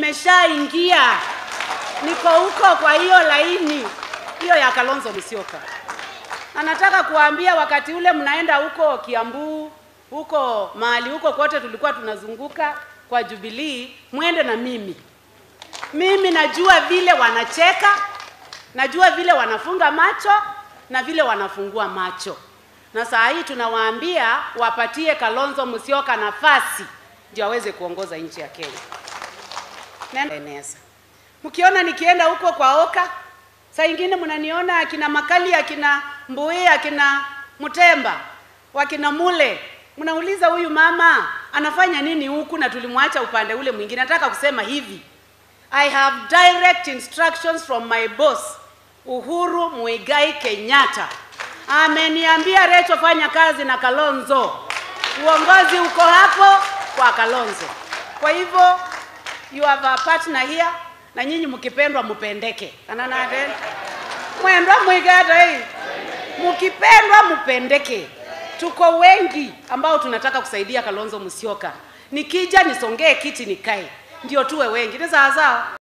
nimeshaingia, niko huko kwa hiyo laini hiyo ya Kalonzo Musyoka. Na nataka kuambia wakati ule mnaenda huko Kiambu, huko mahali huko kote tulikuwa tunazunguka kwa Jubilee, muende na mimi. Mimi najua vile wanacheka, najua vile wanafunga macho na vile wanafungua macho. Na saa hii tunawaambia wapatie Kalonzo Musyoka nafasi ndio aweze kuongoza nchi ya Kenya. Nenda. Mkiona nikienda huko kwa Oka, saa nyingine mnaniona akina Makali, akina Mbuye, akina Mutemba, wakina Mule. Mnauliza huyu mama anafanya nini huku na tulimwacha upande ule mwingine. Nataka kusema hivi. I have direct instructions from my boss, Uhuru Muigai Kenyatta. Ameniambia Recho, fanya kazi na Kalonzo. Uongozi uko hapo kwa Kalonzo. Kwa hivyo you have a partner here, na nyinyi mkipendwa mpendeke. Kanana den. Mwendwa mwigata hii. Mkipendwa mpendeke. Tuko wengi ambao tunataka kusaidia Kalonzo Musyoka. Nikija nisongee kiti nikae. Ndio tuwe wengi. Ni sawa sawa.